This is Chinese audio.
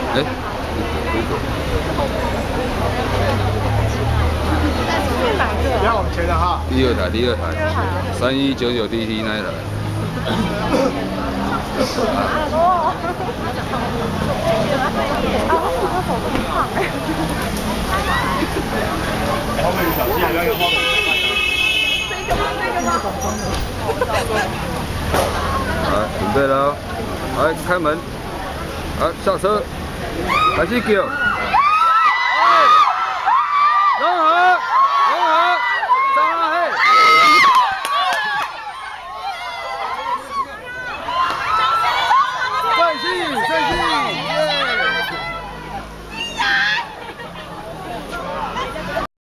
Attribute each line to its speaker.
Speaker 1: 哎，
Speaker 2: 是哪个？
Speaker 3: 不要往前了哈。
Speaker 1: 第二台3199DT 那一台。
Speaker 2: 哦。
Speaker 3: 后面小心，不要用后面。
Speaker 2: 这个吗？
Speaker 1: 好，准备了哦，来开门，好下车，开始叫。